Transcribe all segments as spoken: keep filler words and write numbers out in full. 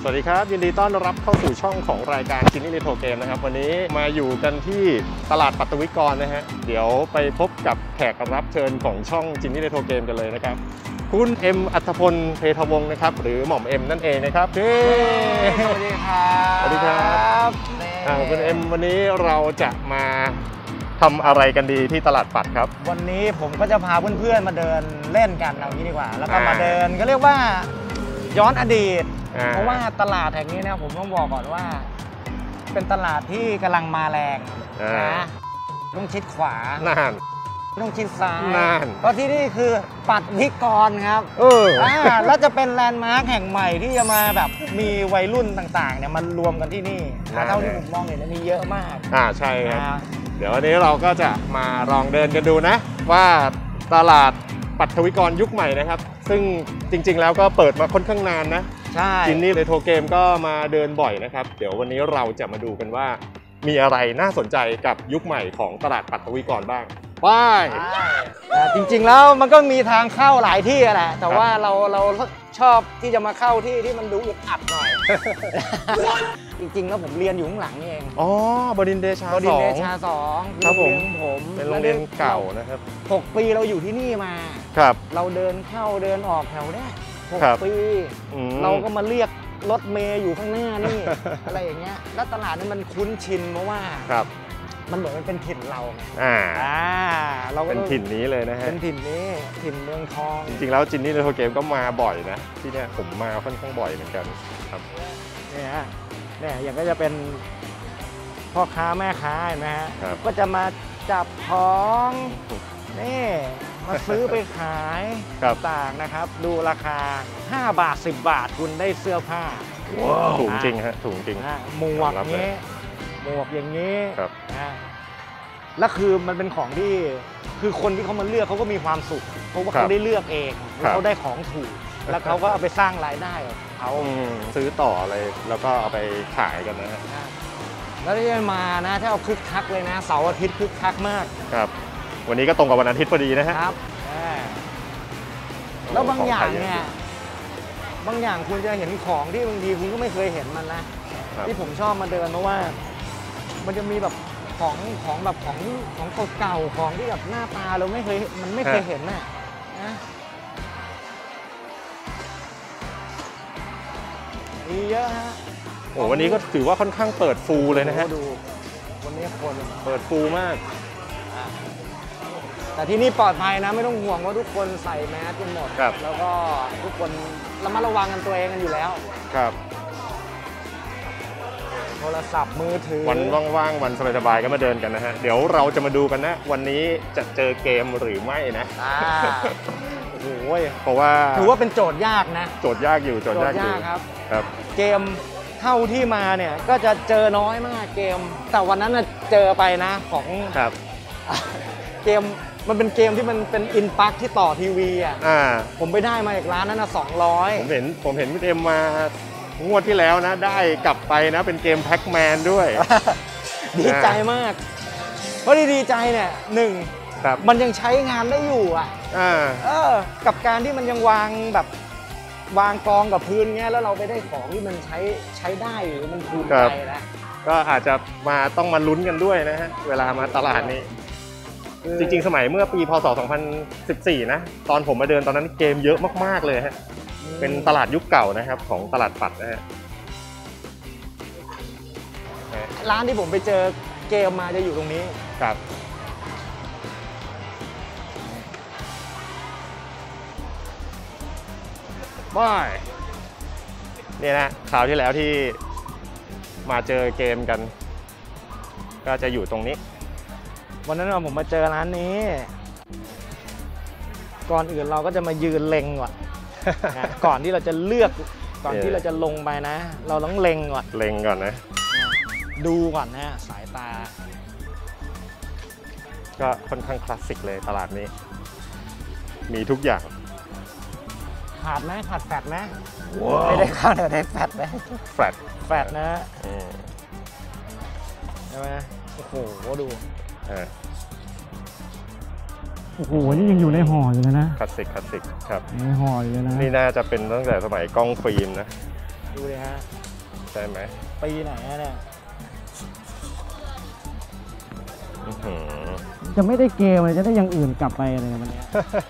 สวัสดีครับยินดีต้อนรับเข้าสู่ช่องของรายการจินนี่เรโทรเกมนะครับวันนี้มาอยู่กันที่ตลาดปัตตวิกรนะฮะเดี๋ยวไปพบกับแขกรับเชิญของช่องจินนี่เรโทรเกมกันเลยนะครับคุณเอ็มอัธพลเพทวงศ์นะครับหรือหม่อมเอ็มนั่นเองนะครับเฮ้สวัสดีครับสวัสดีครับคุณเอ็มวันนี้เราจะมาทำอะไรกันดีที่ตลาดปัตครับวันนี้ผมก็จะพาเพื่อนๆมาเดินเล่นกันเอางี้ดีกว่าแล้วก็มาเดินก็เรียกว่าย้อนอดีตเพราะว่าตลาดแห่งนี้นะผมต้องบอกก่อนว่าเป็นตลาดที่กำลังมาแรงนะต้องชิดขวาน่านต้องชิดซ้ายน่านเพราะที่นี่คือปัตตวิกรครับเออแล้วจะเป็นแลนด์มาร์คแห่งใหม่ที่จะมาแบบมีวัยรุ่นต่างๆเนี่ยมันรวมกันที่นี่เท่าที่ผมมองเห็นมีเยอะมากอ่าใช่ครับเดี๋ยววันนี้เราก็จะมาลองเดินกันดูนะว่าตลาดปัตตวิกรยุคใหม่นะครับซึ่งจริงๆแล้วก็เปิดมาค่อนข้างนานนะใช่จินนี่เรโทรเกมก็มาเดินบ่อยนะครับเดี๋ยววันนี้เราจะมาดูกันว่ามีอะไรน่าสนใจกับยุคใหม่ของตลาดปัตตวิกรบ้างไปจริงๆแล้วมันก็มีทางเข้าหลายที่แหละแต่ว่าเราเราชอบที่จะมาเข้าที่ที่มันดูอึดอัดหน่อย จริงๆแล้วผมเรียนอยู่ข้างหลังนี่เองอ๋อบดินทร์เดชาสองบดินทร์เดชาสองครับผมผมเป็นโรงเรียนเก่านะครับหกปีเราอยู่ที่นี่มาครับเราเดินเข้าเดินออกแถวเนี้ยหกปีเราก็มาเรียกรถเมย์อยู่ข้างหน้านี่ อะไรอย่างเงี้ยแล้วตลาดนี้มันคุ้นชินเพราะว่าครับมันเหมือนมันเป็นถิ่นเราอ่าอ่าเราเป็นถิ่นนี้เลยนะฮะเป็นถิ่นนี้ถิ่นเมืองทองจริงๆแล้วจินนี่เรโทรเกมก็มาบ่อยนะที่เนี่ยผมมาค่อนข้างบ่อยเหมือนกันครับเนี่ยฮะเนี่ยอย่างก็จะเป็นพ่อค้าแม่ค้าเห็นไหมฮะก็จะมาจับของนี่มาซื้อไปขายต่างนะครับดูราคาห้าบาทสิบบาทคุณได้เสื้อผ้าถูกจริงฮะถูกจริงหมวกอย่างนี้หมวกอย่างนี้นะแล้วคือมันเป็นของที่คือคนที่เขามาเลือกเขาก็มีความสุขเพราะว่าเขาได้เลือกเองเขาได้ของถูกแล้วเขาก็เอาไปสร้างรายได้เขาซื้อต่ออะไรแล้วก็เอาไปขายกันนะฮะแล้วที่มานะถ้าเอาคึกคักเลยนะเสาร์อาทิตย์คึกคักมากครับวันนี้ก็ตรงกับวันอาทิตย์พอดีนะฮะครับแล้วบางอย่างเนี่ยบางอย่างคุณจะเห็นของที่บางทีคุณก็ไม่เคยเห็นมันนะที่ผมชอบมาเดินเพราะว่ามันจะมีแบบของของแบบของของเก่าๆของที่แบบหน้าตาเราไม่เคยมันไม่เคยเห็นน่ะนะมีเยอะฮะโอ้วันนี้ก็ถือว่าค่อนข้างเปิดฟูลเลยนะฮะดูวันนี้คนเปิดฟูลมากแต่ที่นี่ปลอดภัยนะไม่ต้องห่วงว่าทุกคนใส่แมสกันหมดแล้วก็ทุกคนระมัดระวังกันตัวเองกันอยู่แล้วครับโทรศัพท์มือถือวันว่างๆวันสบายๆก็มาเดินกันนะฮะเดี๋ยวเราจะมาดูกันนะวันนี้จะเจอเกมหรือไม่นะโอ้โหเพราะว่าถือว่าเป็นโจทย์ยากนะโจทย์ยากอยู่โจทย์ยากอยู่ครับครับเกมเท่าที่มาเนี่ยก็จะเจอน้อยมากเกมแต่วันนั้นเจอไปนะของครับเกมมันเป็นเกมที่มันเป็นอินปักที่ต่อทีวีอ่ะผมไปได้มาจากร้านนั้นนะสองร้อยผมเห็นผมเห็นพี่เอ็มมางวดที่แล้วนะได้กลับไปนะเป็นเกมแพ็กแมนด้วยดีใจมากเพราะดีใจเนี่ยหนึ่งมันยังใช้งานได้อยู่อ่ะเออกับการที่มันยังวางแบบวางกองกับพื้นเงี้ยแล้วเราไปได้ของที่มันใช้ใช้ได้หรือมันภูมิใจนะก็อาจจะมาต้องมาลุ้นกันด้วยนะฮะเวลามาตลาดนี้จริงๆสมัยเมื่อปีพศสองพันสิบสี่นะตอนผมมาเดินตอนนั้นเกมเยอะมากๆเลยฮะเป็นตลาดยุคเก่านะครับของตลาดปัตนะฮะร้านที่ผมไปเจอเกมมาจะอยู่ตรงนี้ครับบ้ายนี่นะคราวที่แล้วที่มาเจอเกมกันก็จะอยู่ตรงนี้วันนั้นผมมาเจอร้านนี้ก่อนอื่นเราก็จะมายืนเล็งก่อนก่อนที่เราจะเลือกก่อนที่เราจะลงไปนะเราต้องเล็งก่อนเล็งก่อนนะดูก่อนนะสายตาก็ค่อนข้างคลาสสิกเลยตลาดนี้มีทุกอย่างขาดไหมขาดแฟตไหมไม่ได้ขาดแต่ได้แฟตไหมแฟตแฟตนะใช่ไหมโอ้โหดูโอ้โหนี่ยังอยู่ในห่ออยู่เลยนะคลาสสิกคลาสสิกครับในห่ออยู่เลยนะนี่น่าจะเป็นตั้งแต่สมัยกล้องฟิล์มนะดูเลยฮะใช่ไหมปีไหนเนี่ยจะไม่ได้เกมเลยจะได้อย่างอื่นกลับไปอะไรวันนี้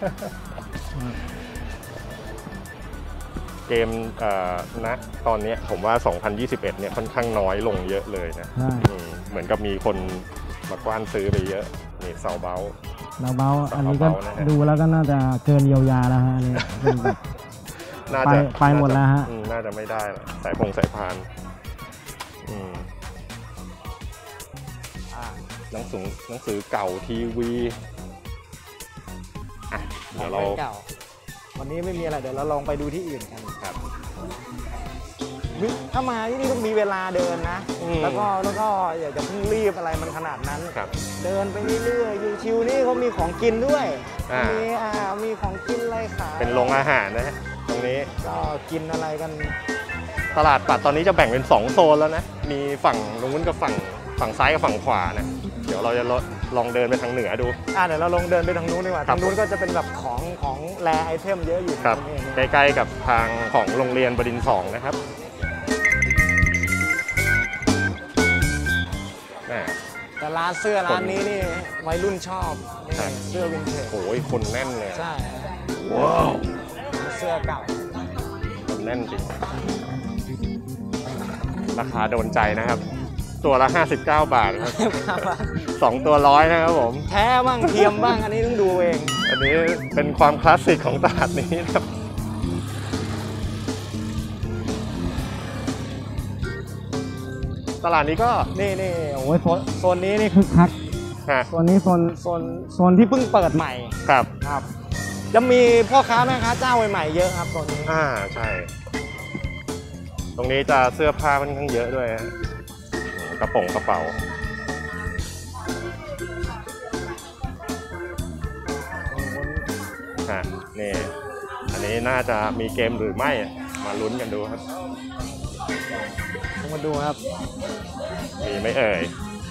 เกมณตอนนี้ผมว่า สองพันยี่สิบเอ็ด เนี่ยค่อนข้างน้อยลงเยอะเลยนะเหมือนกับมีคนมากว้านซื้อไปเยอะนี่เสาเบาเสาเบาอันนี้ก็ดูแล้วก็น่าจะเกินเยียวยาแล้วฮะนี่น่าจะไปหมดแล้วฮะน่าจะไม่ได้สายพงสายพานหนังสือหนังสือเก่าทีวีอ่ะเดี๋ยวเราวันนี้ไม่มีอะไรเดี๋ยวเราลองไปดูที่อื่นกันครับถ้ามาที่นี่ต้องมีเวลาเดินนะแล้วก็แล้วก็อย่าจะเพิ่งรีบอะไรมันขนาดนั้นเดินไปเรื่อยๆชิวๆนี่เขามีของกินด้วยมีอ่ามีของกินอะไรขายเป็นโรงอาหารนะฮะตรงนี้ก็กินอะไรกันตลาดปัดตอนนี้จะแบ่งเป็นสองโซนแล้วนะมีฝั่งนู้นกับฝั่งฝั่งซ้ายกับฝั่งขวานะเดี๋ยวเราจะลองเดินไปทางเหนือดูอ่าเดี๋ยวเราลองเดินไปทางนู้นดีกว่าทางนู้นก็จะเป็นแบบของของแรไอเทมเยอะอยู่ครับใกล้ๆกับทางของโรงเรียนบดินทร์สองนะครับแต่ร้านเสื้อร้านนี้นี่วัยรุ่นชอบเสื้อวินเทจโอ้ยคนแน่นเลยใช่ว้าวเสื้อเก่าคนแน่นจริงราคาโดนใจนะครับตัวละห้าสิบเก้าบาทครับสองตัวร้อยนะครับผมแท้บ้างเทียมบ้างอันนี้ต้องดูเองอันนี้เป็นความคลาสสิกของตลาดนี้ครับตลาดนี้ก็นี่นี่โอ้ยโซนนี้นี่คือคักโซนนี้โซนโซนโซนที่เพิ่งเปิดใหม่ครับครับจะมีพ่อค้าแม่ค้าเจ้าใหม่ๆเยอะครับโซนนี้อ่าใช่ตรงนี้จะเสื้อผ้าค่อนข้างเยอะด้วยกระป๋องกระเป๋าอ่ะนี่อันนี้น่าจะมีเกมหรือไม่มาลุ้นกันดูครับมาดูครับมีไม่เอ่ย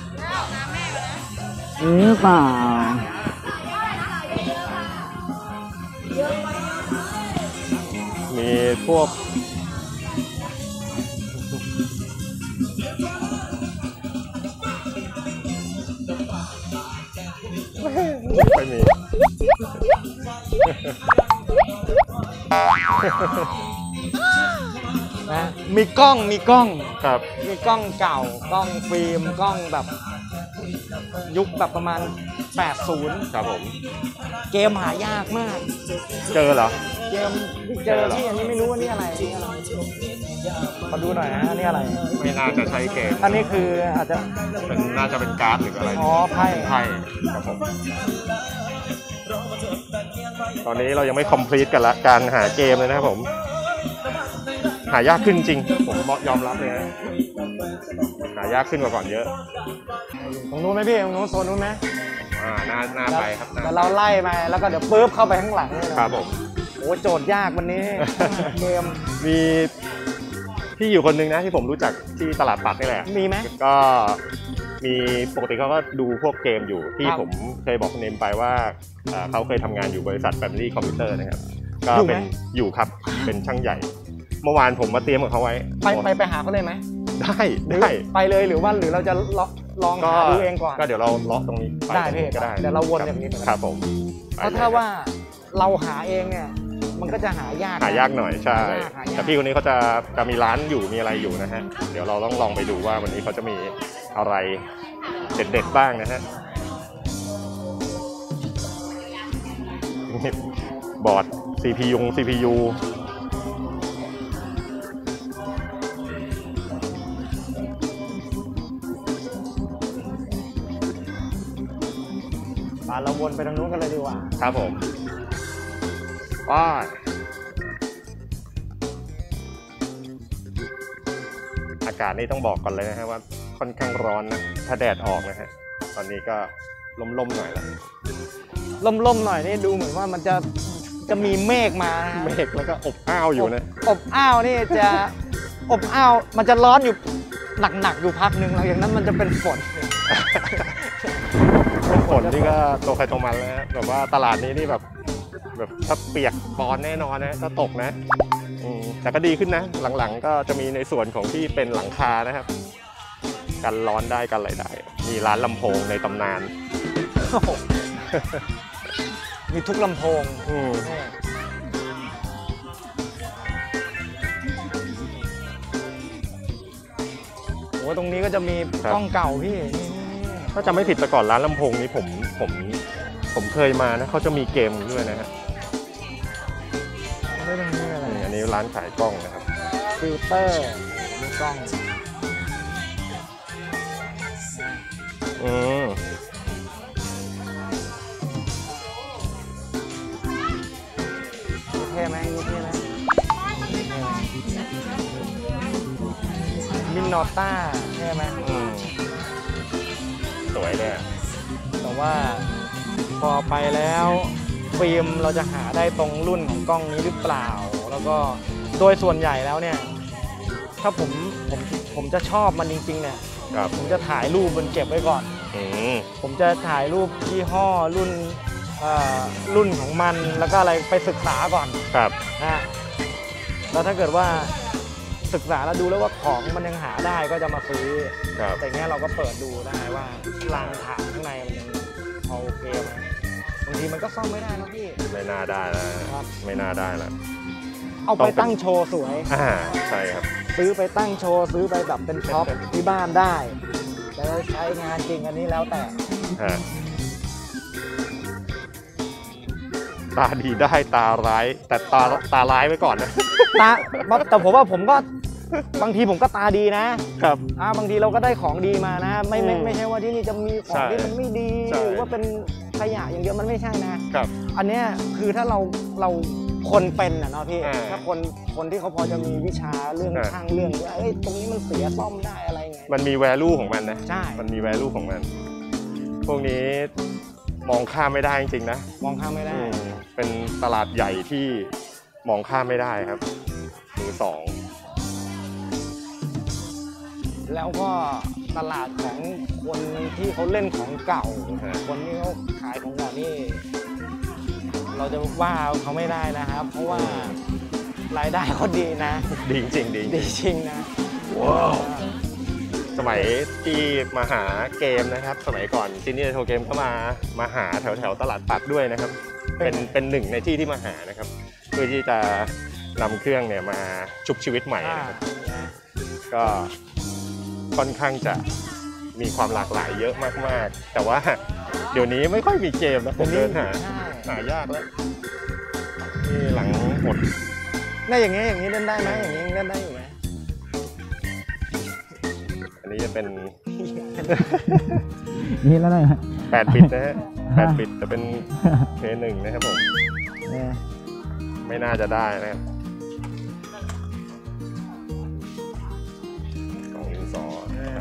หรือเปล่ามีพวกไม่มีนะมีกล้องมีกล้องครับมีกล้องเก่ากล้องฟิล์มกล้องแบบยุคแบบประมาณแปดสิบครับผมเกมหายากมากเจอเหรอเกมเจอที่อันนี้ไม่รู้ว่านี่อะไรมาดูหน่อยนะนี่อะไรไม่น่าจะใช้เกมอันนี้คืออาจจะเป็นน่าจะเป็นการ์ดหรืออะไรอ๋อไพ่ไพ่ครับผมตอนนี้เรายังไม่คอมพลีทกันละการหาเกมเลยนะครับผมหายากขึ้นจริงผมยอมรับเลยนะหายากขึ้นกว่าก่อนเยอะตรงนู้นไหมพี่ตรงนู้นโซนนู้นไหมอ่าน่าน่าไปครับแต่เราไล่มาแล้วก็เดี๋ยวปึ๊บเข้าไปข้างหลังเลยครับผมโอ้โจทย์ยากวันนี้เกมมีพี่อยู่คนนึงนะที่ผมรู้จักที่ตลาดปัดนี่แหละมีไหมก็มีปกติเขาก็ดูพวกเกมอยู่ที่ผมเคยบอกเนมไปว่าเขาเคยทำงานอยู่บริษัท Family Computer นะครับก็เป็นอยู่ครับเป็นช่างใหญ่เมื่อวานผมมาเตรียมกับเขาไว้ไปไปไปหาเขาเลยไหมได้ได้ไปเลยหรือว่าหรือเราจะลองหาดูเองก่อนก็เดี๋ยวเราเลาะตรงนี้ได้พี่ก็ได้เดี๋ยวเราวนอย่างนี้ครับผมเพราะถ้าว่าเราหาเองเนี่ยมันก็จะหา ยากหายากหน่อยใช่แต่พี่คนนี้เขาจะจะมีร้านอยู่มีอะไรอยู่นะฮะเดี๋ยวเราต้องลองไปดูว่าวันนี้เขาจะมีอะไรเด็ดๆบ้างนะฮะบอร์ด ซี พี ยู ซี พี ยูเราวนไปทางนู้นกันเลยดีกว่าครับผมว้าอากาศนี่ต้องบอกก่อนเลยนะฮะว่าค่อนข้างร้อนนะถ้าแดดออกนะฮะตอนนี้ก็ล่มๆหน่อยแล้วล่มๆหน่อยนี่ดูเหมือนว่ามันจะจะมีเมฆมาเมฆแล้วก็อบอ้าวอยู่นะอบอ้าวนี่จะอบอ้าวมันจะร้อนอยู่หนักๆอยู่พักหนึ่งหลังจากนั้นมันจะเป็นฝนฝนนี่ก็ตัวใครตัวมันแล้วแบบว่าตลาดนี้นี่แบบแบบถ้าเปียกบอลแน่นอนนะถ้าตกนะอืมแต่ก็ดีขึ้นนะหลังๆก็จะมีในส่วนของที่เป็นหลังคานะครับกันร้อนได้กันอะไรได้มีร้านลำโพงในตำนานมีทุกลำโพงอืมโอ้ตรงนี้ก็จะมีกล้องเก่าพี่ถ้าจำไม่ผิดแต่ก่อนร้านลำโพงนี้ผมผมผมเคยมานะเขาจะมีเกมด้วยนะฮะไม่ต้องนี่อะไรอันนี้ร้านขายกล้องนะครับฟิลเตอร์มีกล้องอืมเท่ไหมเท่ไหมมินนอต้าเท่ไหมสวยเลยแต่ว่าพอไปแล้วฟิล์มเราจะหาได้ตรงรุ่นของกล้องนี้หรือเปล่าแล้วก็โดยส่วนใหญ่แล้วเนี่ยถ้าผมผมผมจะชอบมันจริงๆเนี่ยผมจะถ่ายรูปมันเก็บไว้ก่อนผมจะถ่ายรูปยี่ห้อรุ่นรุ่นของมันแล้วก็อะไรไปศึกษาก่อนครับนะแล้วถ้าเกิดว่าศึกษาแล้วดูแล้วว่าของมันยังหาได้ก็จะมาซื้อแต่เงี้ยเราก็เปิดดูได้ว่ารางฐานข้างในมันยังโอเคไหมบางทีมันก็ซ่อมไม่ได้นะพี่ไม่น่าได้แล้วไม่น่าได้แล้วเอาไปตั้งโชว์สวยอ่าใช่ครับซื้อไปตั้งโชว์ซื้อไปแบบเป็นช็อปที่บ้านได้แต่ใช้งานจริงอันนี้แล้วแต่ตาดีได้ตาร้ายแต่ตาตาร้ายไว้ก่อนนะตาแต่ผมว่าผมก็บางทีผมก็ตาดีนะครับอ่าบางทีเราก็ได้ของดีมานะไม่ไม่ไม่ใช่ว่าที่นี่จะมีของที่มันไม่ดีหรือว่าเป็นขยะอย่างเดียวมันไม่ใช่นะครับอันนี้คือถ้าเราเราคนเป็นอ่ะเนาะพี่ถ้าคนคนที่เขาพอจะมีวิชาเรื่องช่างเรื่องว่าเอ้ยตรงนี้มันเสียซ่อมได้อะไรไงมันมี value ของมันนะใช่มันมี value ของมันพวกนี้มองข้ามไม่ได้จริงๆนะมองข้ามไม่ได้เป็นตลาดใหญ่ที่มองข้ามไม่ได้ครับมือสองแล้วก็ตลาดของคนที่เขาเล่นของเก่าคนที่เขาขายของเก่านี่เราจะว่าเขาไม่ได้นะครับเพราะว่ารายได้เขาดีนะดีจริงดีดีจริงนะว้าวสมัยที่มาหาเกมนะครับสมัยก่อนจินนี่เรโทรเกมก็มามาหาแถวแถวตลาดปัดด้วยนะครับเป็นเป็นหนึ่งในที่ที่มาหานะครับเพื่อที่จะนำเครื่องเนี่ยมาชุบชีวิตใหม่นะครับก็ค่อนข้างจะมีความหลากหลายเยอะมากๆแต่ว่าเดี๋ยวนี้ไม่ค่อยมีเกมนะผมเดินหาหายากแล้วนี่หลังหมดน่าอย่างนี้อย่างนี้เล่นได้ไหมอย่างนี้เล่นได้อยู่ไหมอันนี้จะเป็นนี่แล้วได้แปดบิตนะฮะแปดบิตแต่เป็นเพย์หนึ่งนะครับผมไม่น่าจะได้นะครับสองนิ้วสอง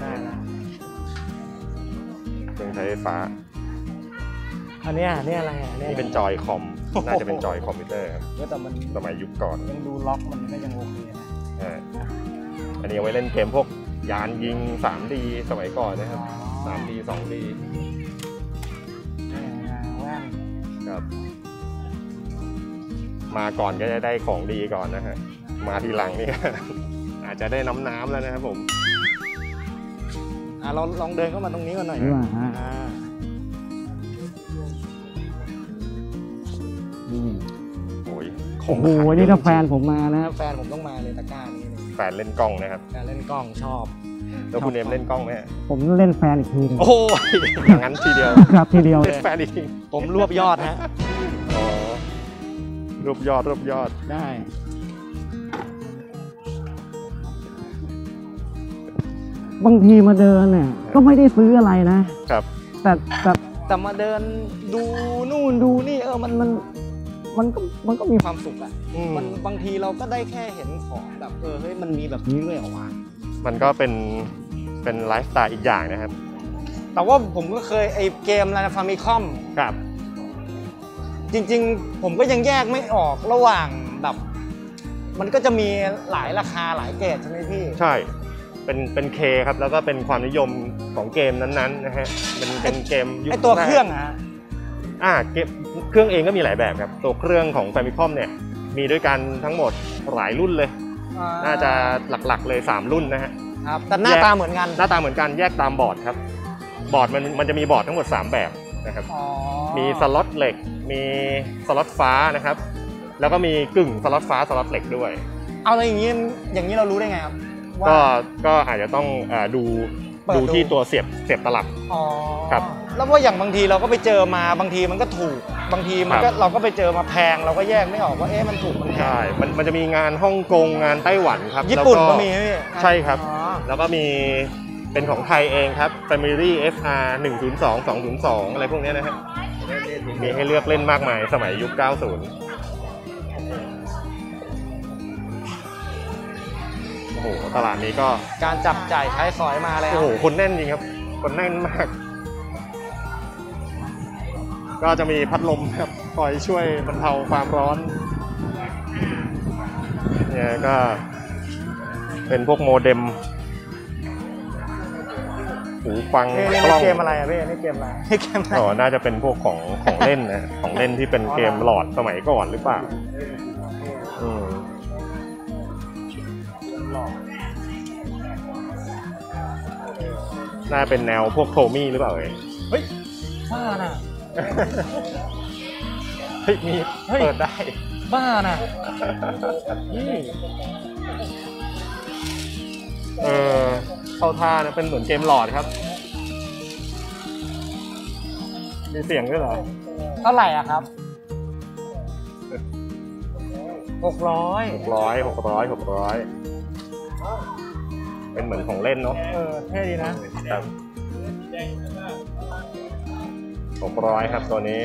เครื่องใช้ไฟฟ้าอันนี้นี่อะไรอ่ะนี่เป็นจอยคอมน่าจะเป็นจอยคอมพิวเตอร์ครับแต่มันสมัยยุคก่อนยังดูล็อกมันก็ยังโอเคนะอันนี้เอาไว้เล่นเกมพวกยานยิง สามดี สมัยก่อนนะครับ สามดี สองดี ครับ มาก่อนก็จะได้ของดีก่อนนะฮะมาทีหลังนี่อาจจะได้น้ำน้ำแล้วนะครับผมอ่ะเราลองเดินเข้ามาตรงนี้กันหน่อยโอ้ยโอ้โหนี่ถ้าแฟนผมมานะแฟนผมต้องมาเลยตะกร้านี้แฟนเล่นกล้องนะครับแฟนเล่นกล้องชอบแล้วคุณเอมเล่นกล้องไหมผมเล่นแฟนอีกทีนึงโอ้ยอย่างนั้นทีเดียวครับทีเดียวเล่นแฟนอีกทีผมรวบยอดฮะอ๋อรวบยอดรวบยอดได้บางทีมาเดินเนี่ยก็ไม่ได้ซื้ออะไรนะครับแต่แต่แต่มาเดินดูนู่นดูนี่เออมันมันมันก็มันก็มีความสุขอะมันบางทีเราก็ได้แค่เห็นของแบบเออเฮ้ยมันมีแบบนี้ด้วยเหรอวะมันก็เป็นเป็นไลฟ์สไตล์อีกอย่างนะครับแต่ว่าผมก็เคยไอเกมอะไรนะฟามิคอมครับจริงๆผมก็ยังแยกไม่ออกระหว่างแบบมันก็จะมีหลายราคาหลายเกรดใช่ไหมพี่ใช่เป็นเป็นเคครับแล้วก็เป็นความนิยมของเกมนั้นๆนะฮะเป็นเป็นเกมไอตัวเครื่องอะอ่าเกมเครื่องเองก็มีหลายแบบครับตัวเครื่องของ Famicom เนี่ยมีด้วยกันทั้งหมดหลายรุ่นเลยน่าจะหลักๆเลยสามรุ่นนะฮะครับแต่หน้าตาเหมือนกันหน้าตาเหมือนกันแยกตามบอร์ดครับบอร์ดมันมันจะมีบอร์ดทั้งหมดสามแบบนะครับมีสล็อตเหล็กมีสล็อตฟ้านะครับแล้วก็มีกึ่งสล็อตฟ้าสล็อตเหล็กด้วยเอาอะไรอย่างนี้อย่างนี้เรารู้ได้ไงครับก็ก็อาจจะต้องดูดูที่ตัวเสียบเสียบตลับครับแล้วว่าอย่างบางทีเราก็ไปเจอมาบางทีมันก็ถูกบางทีมันก็เราก็ไปเจอมาแพงเราก็แยกไม่ออกว่าเอ๊ะมันถูกมันแพงใช่มันมันจะมีงานฮ่องกงงานไต้หวันครับญี่ปุ่นก็มีใช่ครับแล้วก็มีเป็นของไทยเองครับ Family เอฟ อาร์ หนึ่งศูนย์สอง สองศูนย์สองอะไรพวกนี้นะฮะมีให้เลือกเล่นมากมายสมัยยุคเก้าสิบโอ้โหตลาดนี้ก็การจับจ่ายใช้สอยมาแล้วโอ้โหคนแน่นจริงครับคนแน่นมากก็จะมีพัดลมครับคอยช่วยบรรเทาความร้อนเนี่ยก็เป็นพวกโมเด็มหูฟังกล้องเกมอะไรอ่ะพี่นี่เกมอะไรนี่เกมอะไรอ๋อน่าจะเป็นพวกของของเล่นนะของเล่นที่เป็นเกมหลอดสมัยก่อนหรือเปล่าอืมน่าเป็นแนวพวกโทมี่หรือเปล่าเอ่ยเฮ้ยบ้าน่ะเฮ้ยมีเปิดได้บ้าน่ะเออเข้าท่านะเป็นเหมือนเกมหลอดครับมีเสียงด้วยเหรอเท่าไหร่อ่ะครับหกร้อยหกร้อยหกร้อยหกร้อยเป็นเหมือนของเล่นเนาะเออเท่ดีนะครับหกร้อยครับตัวนี้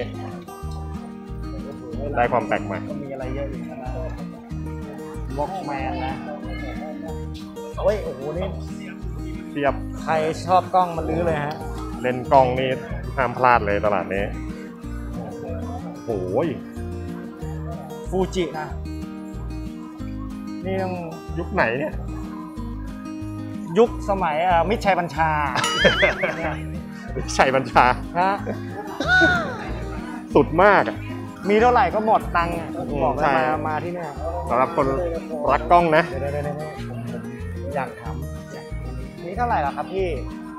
ได้ความแปลกใหม่มีอะไรเยอะอยู่นะวอล์กแมนนะเฮ้ยโอ้โหนี่เทียบใครชอบกล้องมันลื้อเลยฮะเล่นกล้องนี่ห้ามพลาดเลยตลาดนี้โอ้ยฟูจินะนี่ต้องยุคไหนเนี่ยยุคสมัยมิตรชัยบัญชามิตรชัยบัญชาฮะสุดมากมีเท่าไหร่ก็หมดตังค์บอกเลยมามาที่นี่สำหรับคนรักกล้องนะอยากทำนี่เท่าไหร่ล่ะครับพี่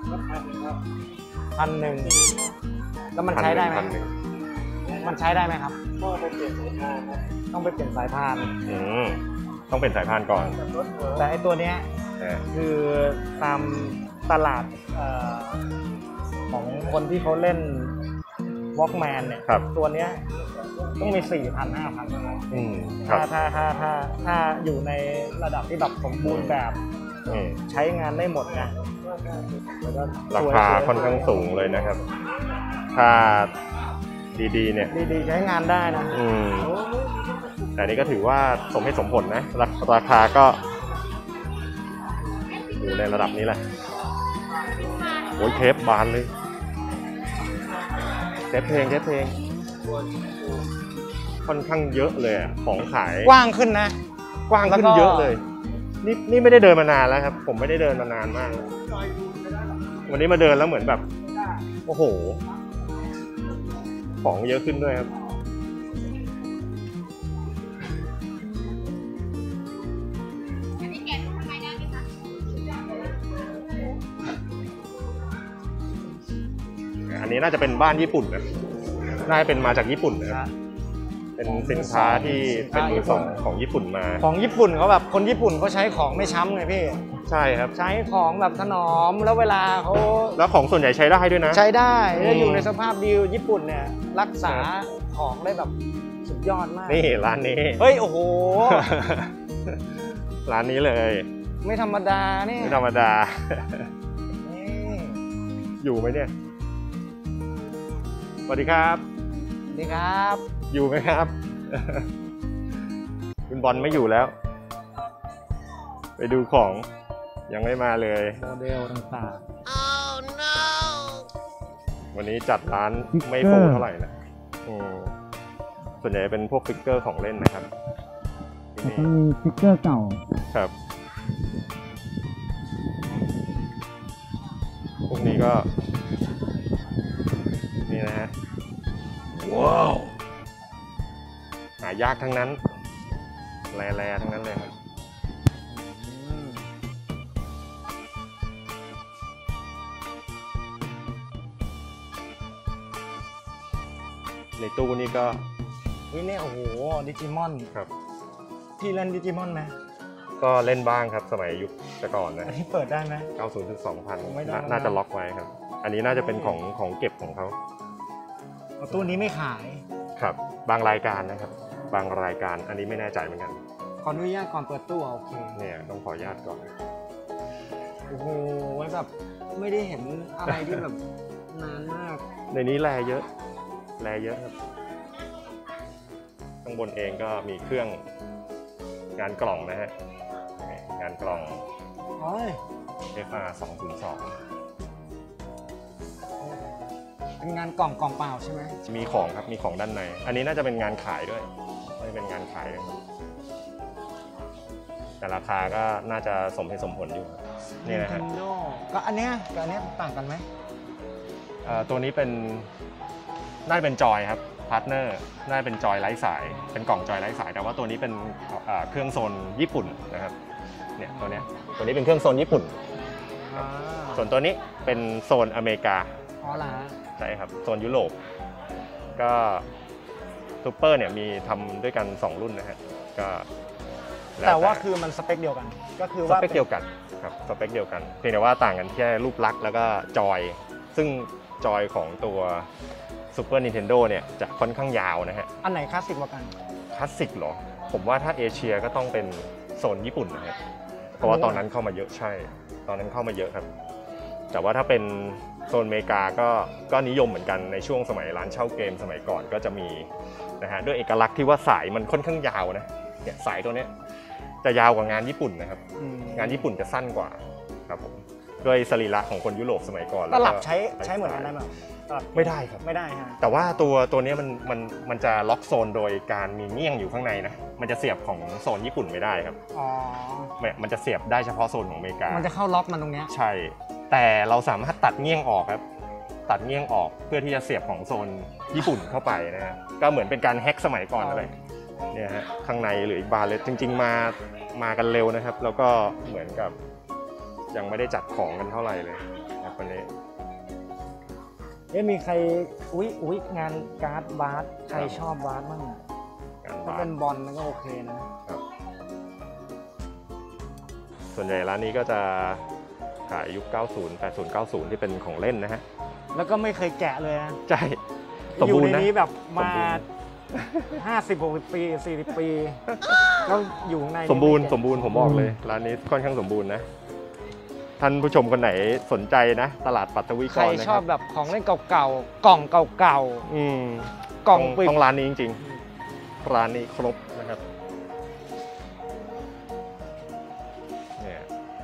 พันหนึ่งแล้วมันใช้ได้ไหมมันใช้ได้ไหมครับต้องไปเปลี่ยนสายพานอืมต้องเป็นสายพานก่อนแต่ไอตัวเนี้ยคือตามตลาดของคนที่เขาเล่นวอล์กแมนเนี่ยตัวเนี้ยต้องมี สี่พัน ห้าพัน ถ้าถ้าถ้าถ้าถ้าอยู่ในระดับที่แบบสมบูรณ์แบบใช้งานได้หมดนะราคาค่อนข้างสูงเลยนะครับถ้าดีๆเนี่ยดีๆใช้งานได้นะอืมแต่นี้ก็ถือว่าสมเหตุสมผลนะราคาก็อยู่ในระดับนี้แหละโอ้ยเทปบานเลยเทปเพลงเทปเพลงค่อนข้างเยอะเลยของขายกว้างขึ้นนะกว้างขึ้นเยอะเลยนี่นี่ไม่ได้เดินมานานแล้วครับผมไม่ได้เดินมานานมากวันนี้มาเดินแล้วเหมือนแบบโอ้โหของเยอะขึ้นด้วยครับอันนี้น่าจะเป็นบ้านญี่ปุ่นนะน่าจะเป็นมาจากญี่ปุ่นนะครับเป็นสินค้าที่เป็นมือสองของญี่ปุ่นมาของญี่ปุ่นเขาแบบคนญี่ปุ่นเขาใช้ของไม่ช้ำไงพี่ใช่ครับใช้ของแบบถนอมแล้วเวลาเขาแล้วของส่วนใหญ่ใช้ได้ด้วยนะใช้ได้แล้วอยู่ในสภาพดีญี่ปุ่นเนี่ยรักษาของได้แบบสุดยอดมากนี่ร้านนี้เฮ้ยโอ้โหร้านนี้เลยไม่ธรรมดาเนี่ยไม่ธรรมดาอยู่ไหมเนี่ยสวัสดีครับสวัสดีครับอยู่ไหมครับคุณบอลไม่อยู่แล้วไปดูของยังไม่มาเลยโมเดลต่างๆ oh no วันนี้จัดร้านไม่โฟเท่าไหร่นะส่วนใหญ่เป็นพวกฟิกเกอร์ของเล่นนะครับมีฟิกเกอร์เก่าครับพวกนี้ก็นี่นะฮะว้าวายากทั้งนั้นแร่ๆทั้งนั้นเลยครับในตู้นี่ก็นี่เนี่ยโอ้โหดิจิมอนครับพี่เล่นดิจิมอนไหมก็เล่นบ้างครับสมัยยุคแต่ก่อนนะอันนี้เปิดได้ไหมเก้าสิบถึงสองพันไม่ได้น่าจะล็อกไว้ครับ อันนี้น่าจะเป็นของของเก็บของเขาตู้นี้ไม่ขายครับบางรายการนะครับบางรายการอันนี้ไม่แน่ใจเหมือนกันขออนุญาตก่อนเปิดตู้โอเคเนี่ยต้องขออนุญาตก่อนโอ้โหแบบไม่ได้เห็นอะไรที่แบบนานมากในนี้แร่เยอะแร่เยอะครับข้างบนเองก็มีเครื่องงานกล่องนะฮะงานกล่องโอ้ยเอฟ อาร์ สองศูนย์สองเป็นงานกล่องกล่องเปล่าใช่ไหมมีของครับมีของด้านในอันนี้น่าจะเป็นงานขายด้วยไม่เป็นงานขายเลยครับแต่ราคาก็น่าจะสมเหตุสมผลอยู่นี่นะฮะ Nintendo ก็อันเนี้ยกับอันเนี้ยต่างกันไหมตัวนี้เป็นน่าจะเป็นจอยครับพาร์ทเนอร์น่าจะเป็นจอยไร้สายเป็นกล่องจอยไร้สายแต่ว่าตัวนี้เป็นเครื่องโซนญี่ปุ่นนะครับเนี่ยตัวเนี้ยตัวนี้เป็นเครื่องโซนญี่ปุ่นส่วนตัวนี้เป็นโซนอเมริกาอ๋อเหรอใช่ครับโซนยุโรปก็ซูเปอร์เนี่ยมีทำด้วยกันสองรุ่นนะฮะก็ล้แต่ว่าคือมันสเปคเดียวกันก็คือสว่าเปคเดียวกันครับสเปคเดียวกันเพียงแต่ว่าต่างกันแค่รูปลักษณ์แล้วก็จอยซึ่งจอยของตัว Super Nintendo เนี่ยจะค่อนข้างยาวนะฮะอันไหนคลาสสิกกว่ากันคลาสสิกเหรอผมว่าถ้าเอเชียก็ต้องเป็นโซนญี่ปุ่นนะฮะเพราะว่าตอนนั้นเข้ามาเยอะใช่ตอนนั้นเข้ามาเยอะครับแต่ว่าถ้าเป็นโซนอเมริกาก็ก็นิยมเหมือนกันในช่วงสมัยร้านเช่าเกมสมัยก่อนก็จะมีนะฮะด้วยเอกลักษณ์ที่ว่าสายมันค่อนข้างยาวนะเนี่ยสายตัวเนี้ยจะยาวกว่างานญี่ปุ่นนะครับงานญี่ปุ่นจะสั้นกว่าครับผมด้วยสรีระของคนยุโรปสมัยก่อนตลับใช้ใช้เหมือนกันได้ไหมตลับไม่ได้ครับไม่ได้ฮะแต่ว่าตัวตัวนี้มันมันมันจะล็อกโซนโดยการมีเงี้ยงอยู่ข้างในนะมันจะเสียบของโซนญี่ปุ่นไม่ได้ครับอ๋อมันจะเสียบได้เฉพาะโซนของอเมริกามันจะเข้าล็อกมันตรงเนี้ยใช่แต่เราสามารถตัดเงี้ยงออกครับตัดเงี้ยงออกเพื่อที่จะเสียบของโซนญี่ปุ่นเข้าไปนะฮะก็เหมือนเป็นการแฮ็กสมัยก่อนอะไรเนี่ยฮะข้างในหรืออีกบานเลยจริงๆมามากันเร็วนะครับแล้วก็เหมือนกับยังไม่ได้จัดของกันเท่าไหร่เลยนะวันนี้เอ๊ะมีใครอุ๊ยอุ๊ยงานการ์ดบาสใครชอบบาสบ้างถ้าเป็นบอลมันก็โอเคนะครับส่วนใหญ่ร้านนี้ก็จะขายยุคเก้าสิบ แปดสิบ เก้าสิบที่เป็นของเล่นนะฮะแล้วก็ไม่เคยแกะเลยนะใช่อยู่ในนี้แบบมาห้าสิบ หกสิบปีสี่สิบปีแล้วอยู่ในสมบูรณ์สมบูรณ์ผมบอกเลยร้านนี้ค่อนข้างสมบูรณ์นะท่านผู้ชมคนไหนสนใจนะตลาดปัตตวิกรใครชอบแบบของเล่นเก่าๆกล่องเก่าๆอืมกล่องปิดต้องร้านนี้จริงๆร้านนี้ครบนะครับเนี่ย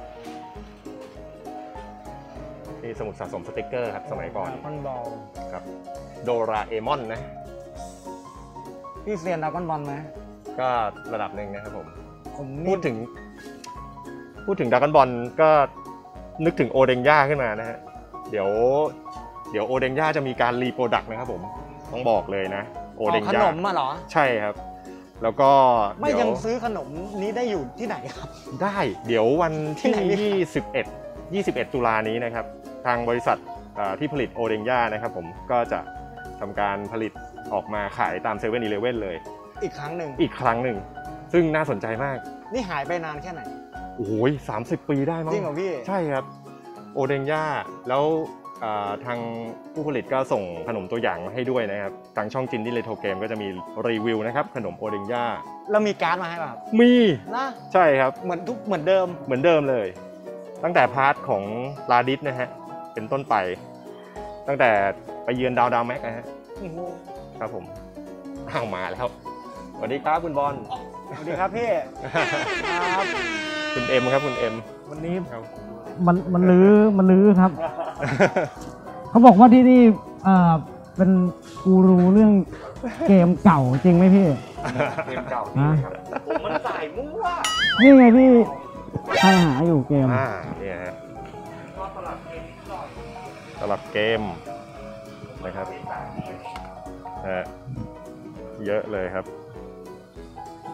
นี่สมุดสะสมสติกเกอร์ครับสมัยก่อนดราก้อนบอลครับโดราเอมอนนะพี่เซียนดราก้อนบอลไหมก็ระดับหนึ่งนะครับผมผมพูดถึงพูดถึงดราก้อนบอลก็นึกถึงโอเดงย่าขึ้นมานะฮะเดี๋ยวเดี๋ยวโอเดงย่าจะมีการรีโปรดักต์นะครับผมต้องบอกเลยนะโอเดงย่าขนมมาเหรอใช่ครับแล้วก็ไม่ยังซื้อขนมนี้ได้อยู่ที่ไหนครับได้เดี๋ยววันที่ยี่สิบเอ็ด ยี่สิบเอ็ดตุลานี้นะครับทางบริษัทที่ผลิตโอเดงย่านะครับผมก็จะทำการผลิตออกมาขายตามเซเว่นอีเลฟเว่นเลยอีกครั้งหนึ่งอีกครั้งหนึ่งซึ่งน่าสนใจมากนี่หายไปนานแค่ไหนโอ้โหสามสิบปีได้มั้งจริงเหรอพี่ใช่ครับโอเดงย่าแล้วทางผู้ผลิตก็ส่งขนมตัวอย่างมาให้ด้วยนะครับทางช่องจินนี่เรโทรเกมก็จะมีรีวิวนะครับขนมโอเดงย่าแล้วมีการ์ดมาให้ป่ะมีนะใช่ครับเหมือนทุกเหมือนเดิมเหมือนเดิมเลยตั้งแต่พาร์ทของลาดิสนะฮะเป็นต้นไปตั้งแต่ไปเยือนดาวดาวแม็กนะฮะครับผมอ้าวมาแล้วสวัสดีครับคุณบอลสวัสดีครับพี่ครับคุณเอ็มครับคุณเอ็มวันนี้มันมันลื้อมันลื้อครับเขาบอกว่าที่นี่เป็นกูรูเรื่องเกมเก่าจริงไหมพี่เกมเก่านะครับมันสายมั่วนี่ไงพี่ใครหาอยู่เกมอ่าเนี่ยฮะตลับเกมตลับเกมนะครับฮะเยอะเลยครับ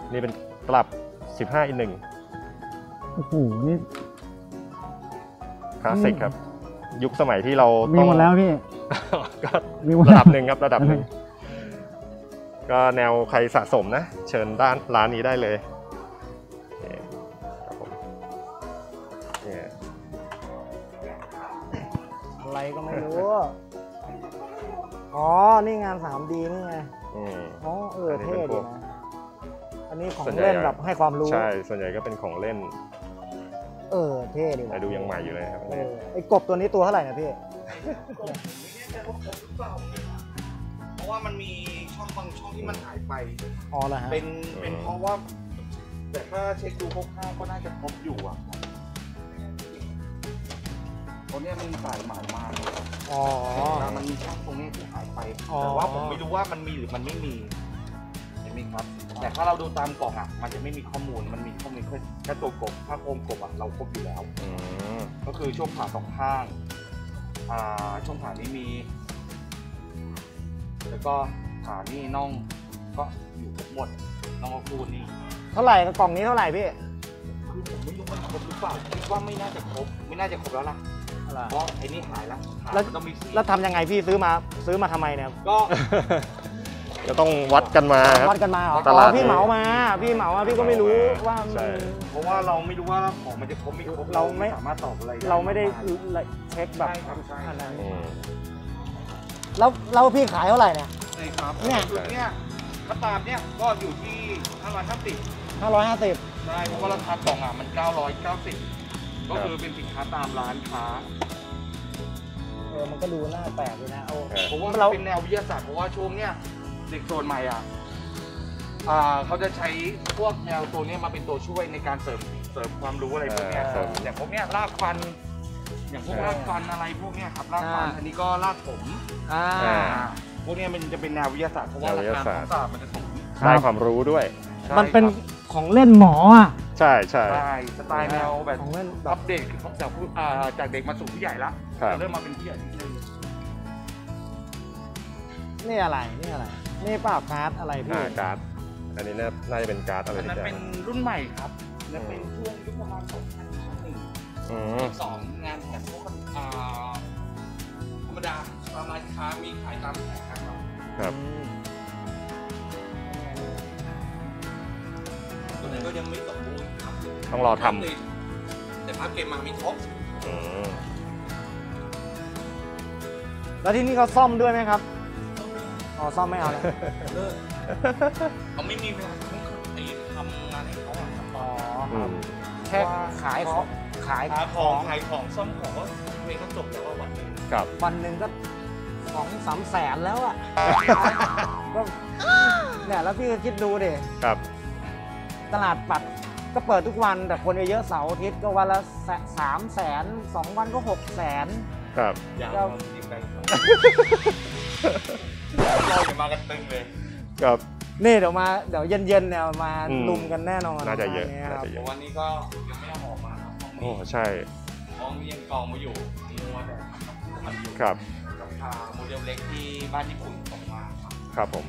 นี่เป็นตลับสิบห้าอินหนึ่งโอ้โหนี่คลาสสิกครับ ยุคสมัยที่เรามีต้องหมดแล้วพี่ก็มีหมดระดับหนึ่งครับระดับหนึ่งก็แนวใครสะสมนะ เชิญด้านร้านนี้ได้เลยนี่ครับผมเนี่ยอะไรก็ไม่รู้ อ๋อ นี่งาน ทรี ดี นี่ไงอืมอ๋อ เอออันนี้เท่เป็นพดีวกนะ อันนี้ของส่วนใหญ่เล่นแบบให้ความรู้ใช่ส่วนใหญ่ก็เป็นของเล่นเออ เท่ดีแต่ว่ะดูยังใหม่อยู่เลยครับเออไอ้กบตัวนี้ตัวเท่าไหร่นะพี่เพราะว่ามันมีช่องบางช่องที่มันหายไปอ๋อเหรอฮะเป็นเป็นเพราะว่า แต่ถ้าเช็คดูคร่าวๆก็น่าจะครบอยู่อ่ะตอนนี้มันสายใหม่มาอ๋อมันมีช่องตรงนี้ที่หายไปอ๋อแต่ว่าผมไม่รู้ว่ามันมีหรือมันไม่มีเห็นไหมครับ แต่ถ้าเราดูตามกล่องอ่ะ มันจะไม่มีข้อมูล มันมีข้อมูลแค่แค่ตัวกบถ้าโครงกบอ่ะเราครบอยู่แล้วอืมก็คือช่วงขาสองข้าง อ่า ช่วงขานี้มี แล้วก็ขานี่น่องก็อยู่ครบหมดน่องก็คูนี่เท่าไหร่กับกล่องนี้เท่าไหร่พี่คือผมไม่รู้มันครบหรือเปล่าคิดว่าไม่น่าจะครบ ไม่น่าจะครบแล้วล่ะอะไรเพราะไอ้นี่หายแล้วขาแล้วมันต้องมีสีแล้วทำยังไงพี่ซื้อมาซื้อมาทำไมเนี่ยก็ก็ต้องวัดกันมาครับวัดกันมาเหรอตอ๋ลาดอพี่เหมามา พี่เหมามาพี่ก็ไม่รู้ว่าใช่มันเพราะว่าเราไม่รู้ว่าของมันจะครบไม่ครบเราไม่สามารถตอบอะไรเราไม่ได้เช็คแบบใช่ครับใช่อันนั้นอืมแล้วแล้วพี่ขายเท่าไหร่เนี่ยใช่ครับเนี่ยจุดเนี้ยถ้าตามเนี้ยก็อยู่ที่ห้าร้อยห้าสิบห้าร้อยห้าสิบใช่เพราะว่าราคากล่องอ่ะมันเก้าร้อยเก้าสิบก็คือเป็นสินค้าตามร้านค้าเออมันก็ดูน่าแปลกเลยนะเอาเพราะว่าเราเป็นแนววิทยาศาสตร์เพราะว่าช่วงเนี้ยเด็กโซนใหม่อ่ะอ่าเขาจะใช้พวกแนวตัวเนี้ยมาเป็นตัวช่วยในการเสริมเสริมความรู้อะไรพวกเนี้ยเอออย่างพวกเนี้ยรากฟัน อย่างพวกเออรากฟันอะไรพวกเนี้ยครับรากฟันอ่าอันนี้ก็รากผมอ่าอ่าพวกเนี้ยมันจะเป็นแนววิทยาศาสตร์เพราะว่าแนวราวิทคายาศาสตร์ของศาสตร์มันจะสูงได้ความรู้ด้วยมันเป็นใช่ครับของเล่นหมออ่ะใช่ใช่ใช่สไตล์แนวแบบของเล่นแบอับปเดตจากผู้อ่าจากเด็กมาสู่ผู้ใหญ่ละครับจะเริ่มมาเป็นผู้ใหญ่นิดนึงนี่อะไรนี่อะไร นี่เปล่าการ์ดอะไรพี่อ่าการ์ดอันนี้น่าน่าจะเป็นการ์ดอะไรอันที่นั้นจะเป็นรุ่นใหม่ครับและเป็นช่วงยุคประมาณสองพันหนึ่งอืมสองงานแถมพวกอ่าธรรมดาตามร้านค้ามีขายตามแผงครับครับตัวนั้นก็ยังไม่สมบูรณ์ครับต้องรอทแต่ภาพเกมมามีครบำอืมแล้วที่นี่เขาซ่อมด้วยไหมครับ อ๋อซ่อมไม่เอาแล้วเลิกเขาไม่มีเวลาไม่ไอ้ทำงานให้เขาอ่ะครับอ๋ออืมแค่ขายของขายขายของขายของซ่อมของก็เพลงก็จบแล้วว่าวันนี้ครับวันหนึ่งก็สองสามแสนแล้วอ่ะ ก็เนี่ยแล้วพี่ก็คิดดูดิครับตลาดปัดก็เปิดทุกวันแต่คนเยอะๆเสาร์อาทิตย์ก็วันละสามแสนสองวันก็หกแสนครับอยากเราลองจริงไปครับเราจะมากันตึงเลยครับนี่เดี๋ยวมาเดี๋ยวเย็นๆเนี่ยมาอืมลุมกันแน่นอนน่าจะเยอะวันี้คน่ารับจะเยแต่อะวันนี้ก็ยังไม่เอาออกมาครับห้องโอ้นี้ใช่ห้องนี้ยังกองมาอยู่มีมัวแต่ทำอยู่ครับกับพาโมเดลเล็กที่บ้านญี่ปุ่นส่งมาครับครับผม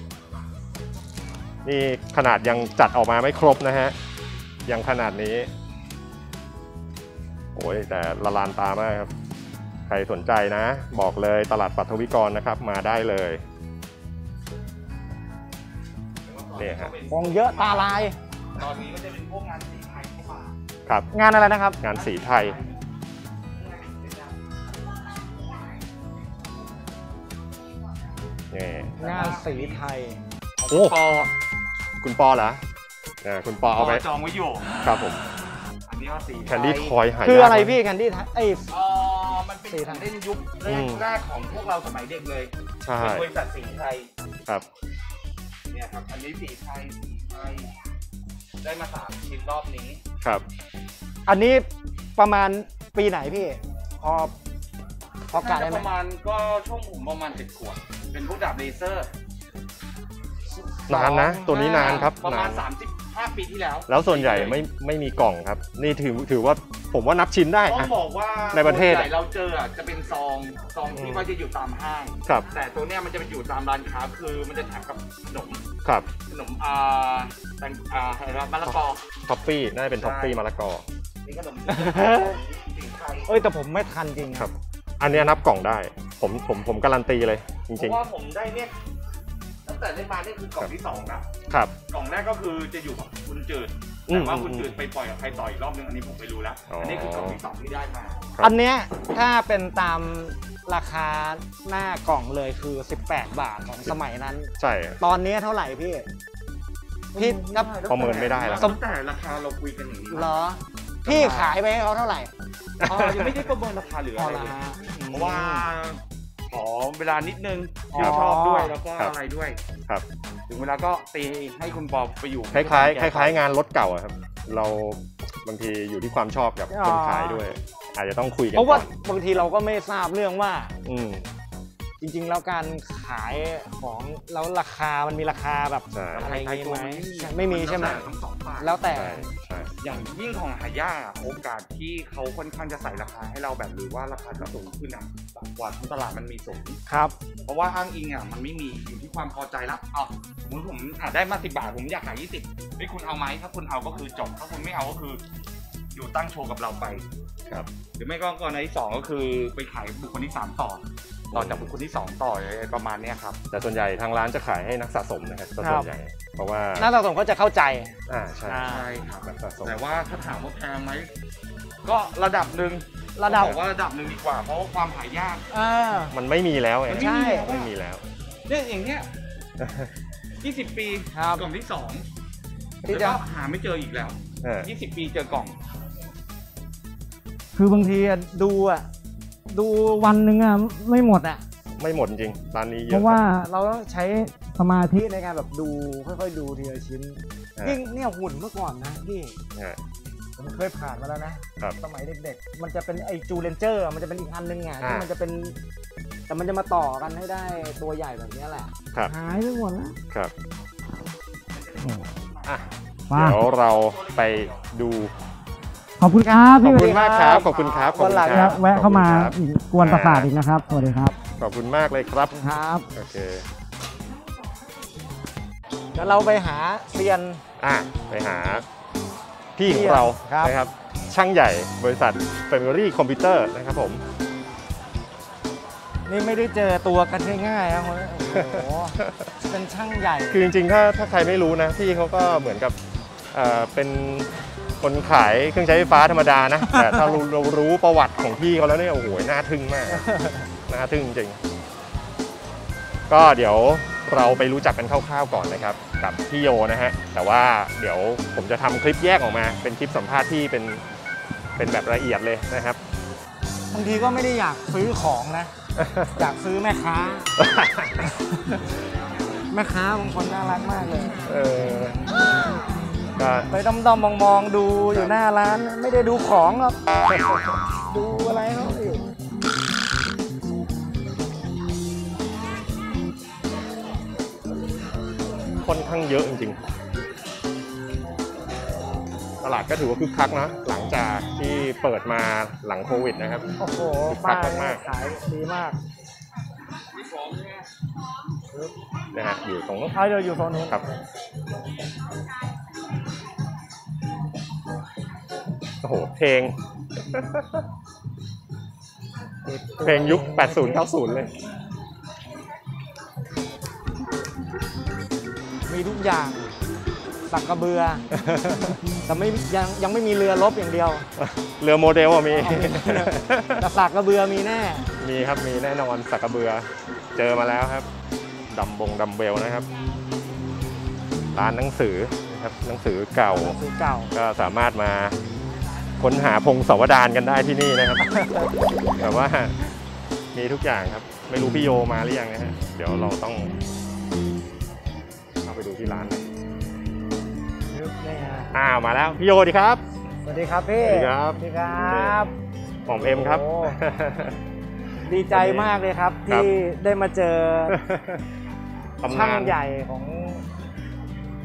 นี่ขนาดยังจัดออกมาไม่ครบนะฮะ ยังขนาดนี้ โอ้ยแต่ละลานตามากครับ ใครสนใจนะ บอกเลยตลาดปัทวิกรนะครับ มาได้เลย เนี่ยฮะของเยอะตาลายตอนนี้ก็จะเป็นพวกงานสีไทยเข้ามาครับงานอะไรนะครับงานสีไทย นี่งานสีไทยโอ้ปอคุณปอเหรอเออคุณปอเอาไปจองไว้อยู่ครับผมอันนี้ก็สีแคนดี้ทอยหายากคืออะไรมากพี่แคนดี้ไทยเอ้ยเออมันเป็นของเล่นยุคแรอืกมแรกของพวกเราสมัยเด็กเลยใช่เป็นบริษัทสีไทยครับเนี่ยครับ อันนี้สีไทยสีไทย ได้มาสามชิ้นรอบนี้ครับอันนี้ประมาณปีไหนพี่ พอพอกะน่าได้จะไหมประมาณก็ช่วงผมประมาณเจ็ดขวบ เป็นพวกดาบเลเซอร์นานนะ ตัวนี้นานครับประมาณนนสามสิบห้าปีที่แล้วแล้วส่วนใหญ่ไม่ไม่มีกล่องครับ นี่ถือถือว่าผมว่านับชิ้นได้ต้ออะงบอกว่าในประเทศส่วนใหญ่เราเจออ่ะจะเป็นซองซองที่ว่าจะอยู่ตามห้างครับแต่ตัวเนี้ยมันจะเป็นอยู่ตามร้านค้าคือมันจะแถมกับขนมครับขนมอ่าแตงอ่าอะไรนะมะละกอท็อปปี้น่าจะเป็นท็อปปี้มะละกอนี่ขนมสีไทยเอ้ยแต่ผมไม่ทันจริงครับ อันเนี้ยนับกล่องได้ ผมผมผมการันตีเลยจเพริงราะว่าผมได้เนี่ยตั้งแต่ได้มาเนี่ยคือกล่องที่สองนะๆ ครับกล่องแรกก็คือจะอยู่กับคุณจืดอืมแต่ว่าคุณจืดไปปล่อยกับใครต่ออีกรอบนึงอันนี้ผมไม่รู้แล้วอ๋ออัอันนี้คือกล่องที่สองที่ได้มาครับอันเนี้ยถ้าเป็นตามราคาหน้ากล่องเลยคือสิบแปดบาทของสมัยนั้นใช่ตอนนี้เท่าไหร่พี่ พี่นับประเมินไม่ได้แล้วตั้งแต่ราคาเราคุยกันอย่างนี้เหรอ พี่ขายไปให้เขาเท่าไหร่อ๋อยังไม่ได้ประเมินราคาหรือพออะไรละเลยฮะเพราะว่าขอเวลานิดนึงอ๋อที่ชอบด้วยแล้วก็ครับอะไรด้วยครับถึงเวลาก็ตีให้คุณปอไปอยู่คล้ายๆคล้ายๆงานรถเก่าอะครับ เราบางทีอยู่ที่ความชอบกับคนขายด้วย อาจจะต้องคุยกันเพราะว่าก่อนบางทีเราก็ไม่ทราบเรื่องว่าอืมจริงๆ แล้วการขายของแล้วราคามันมีราคาแบบใช่อะไรอย่างใครงี้ตัวไหมนไม่มีใช่ไหมทั้งสองฝ่ายแล้วแต่ใช่ใช่อย่างยิ่งของหายากอะโอกาสที่เขาค่อนข้างจะใส่ราคาให้เราแบบหรือว่าราคาจะสูงขึ้นอ่ะต่ำกว่าท้องตลาดมันมีสูงครับเพราะว่าอ้างอิงอ่ะมันไม่มีอยู่ที่ความพอใจละอ๋อสมมติผมอ่ะได้มาสิบบาทผมอยากขายยี่สิบไม่คุณเอาไหมถ้าคุณเอาก็คือจบถ้าคุณไม่เอาก็คือ อยู่ตั้งโชว์กับเราไปครับหรือไม่ก็กรณีที่สองก็คือไปขายบุคคลที่สามต่อต่อจากบุคคลที่สองต่ออะไรประมาณเนี้ยครับแต่ส่วนใหญ่ทางร้านจะขายให้นักสะสมนะครับส่วนใหญ่ เพราะว่าน่าสะสมก็จะเข้าใจอ่าใช่อ่าใช่ครับนักสะสมแต่ว่าถ้าถามว่าแพงไหมก็ระดับหนึ่งระดับบอกว่าระดับหนึ่งดีกว่าเพราะว่าความหายากอ่ามันไม่มีแล้วไงใช่ไม่มีแล้วเนี่ยอย่างเนี้ยยี่สิบปีครับกล่องที่สองที่แล้วจะก็หาไม่เจออีกแล้วเออยี่สิบปีเจอกล่องคือบางทีอะดูอ่ะ ดูวันหนึ่งอ่ะไม่หมดอ่ะไม่หมดจริงร้านนี้เยเพอะราะว่าเราต้องใช้สมาธิในการแบบดูค่อยๆดูทีละชิ้นอ่ายิ่งเนี่ยหุ่นเมื่อก่อนนะพี่อ่าผมเคยผ่านมาแล้วนะครับ สมัยเด็กๆ มันจะเป็นไอจูเลนเจอร์มันจะเป็นอีกอันหนึงอ่ะอ่าที่มันจะเป็น แต่มันจะมาต่อกันให้ได้ตัวใหญ่แบบเนี้ยแหละครับหายไปหมดแล้วครับ อ่ะมาเดี๋ยวเราไปดูขอบคุณครับขอบพี่คุณมากครับ ขอบคุณครับ ขอบวันคุณหลังครับแวะเข้ามาขอบคุณอีกกวนประสาทอีกนะครับ สวัสดีครับครับขอบคุณมากเลยครับครับโอเคเดี๋ยวเราไปหาเซียนอ่ะ ไปหาพี่ของเราครับนะครับ ช่างใหญ่บริษัท Family Computer นะครับผมนี่ไม่ได้เจอตัวกันง่ายๆนะโอ้โห เป็นช่างใหญ่คือจริงๆ ถ้าถ้าใครไม่รู้นะ พี่เขาก็เหมือนกับเอ่อเป็นคนขายเครื่องใช้ไฟฟ้าธรรมดานะ แต่ถ้าเราเรารู้ประวัติของพี่เขาแล้วเนี่ย โอ้โห น่าทึ่งมาก น่าทึ่งจริง ก็เดี๋ยวเราไปรู้จักกันคร่าวๆก่อนนะครับ กับพี่โยนะฮะ แต่ว่าเดี๋ยวผมจะทำคลิปแยกออกมา เป็นคลิปสัมภาษณ์ที่เป็นเป็นแบบละเอียดเลยนะครับบางทีก็ไม่ได้อยากซื้อของนะ อยากซื้อแม่ค้า แม่ค้าบางคนน่ารักมากเลยเออก็ไปด้อมๆมองๆดูอยู่หน้าร้าน ไม่ได้ดูของหรอก ดูอะไรเขาอยู่ค่อนข้างเยอะจริงๆ ตลาดก็ถือว่าคึกคักนะ หลังจากที่เปิดมาหลังโควิดนะครับโอ้โหคึกคัป้าก ยมากขายดีมากนะฮะอยู่ตรงนู้นเอาเดี๋ยวอยู่โซนนู้นครับ โอ้โห เพลง เพลงยุค แปดสิบ เก้าสิบ เลยมีทุกอย่างสักกระเบือ แต่ไม่ยังยังไม่มีเรือรบอย่างเดียวเรือโมเดลอะมีเอามีแต่สักกระเบือมีแน่มีครับ มีแน่นอนสักกระเบือ เจอมาแล้วครับดัมบงดัมเบลนะครับ ร้านหนังสือนะครับ หนังสือเก่าหนังสือเก่าก็สามารถมาค้นหาพงศาวดารกันได้ที่นี่นะครับ แต่ว่ามีทุกอย่างครับ ไม่รู้พี่โยมาหรือยังนะฮะ เดี๋ยวเราต้องเข้าไปดูที่ร้านเลยนี่ฮะอ้าวมาแล้วพี่โยดีครับสวัสดีครับพี่สวัสดีครับสวัสดีครับผมเอ็มครับโอ้ ดีใจมากเลยครับครัที่บได้มาเจอตำช่างนานใหญ่ของค